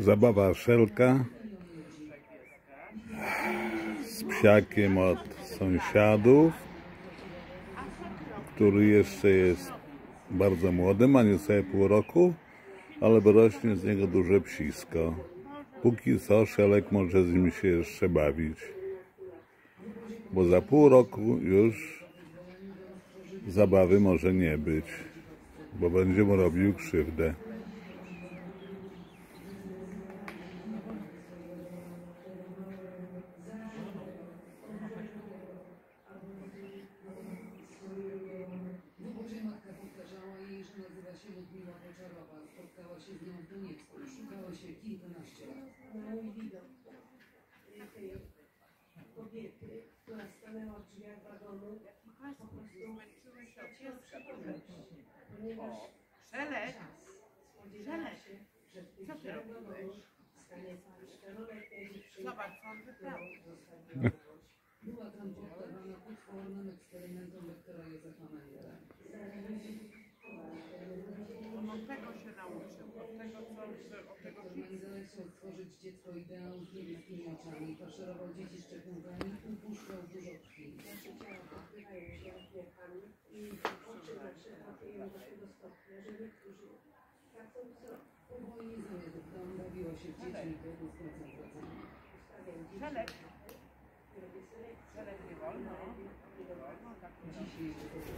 Zabawa szelka z psiakiem od sąsiadów, który jeszcze jest bardzo młody, ma niecałe pół roku, ale wyrośnie z niego duże psisko. Póki co szelek może z nim się jeszcze bawić, bo za pół roku już zabawy może nie być, bo będzie mu robił krzywdę. Matka powtarzała jej, że nazywa się Ludmiła Poczarowa. Spotkała się z nią w Doniecku. Szukały się kilkanaście lat. Mój widok tej kobiety, która stanęła w drzwiach wagonu, po prostu ciężko podejść, ponieważ Szelek! spodziewała się, że w tych drzwiach wagonu stanie Karolek będzie Zobacz, co on wybrał. Była tam poddawana potwornym eksperymentom doktora Józefa Mengela. On od tego się nauczył, od tego Mengele chciał stworzyć dziecko ideał z niebieskimi oczami, faszerował dzieci szczepionkami, upuszczał dużo krwi. Nasze ciała pokrywają się wierchami i oczy nasze łapią do tego stopnia, że niektórzy tracą wzrok. Po wojnie zamiast w dom bawiła się w dziećmi w obóz koncentracyjny. Szelek! Szelek nie wolno. Dzisiaj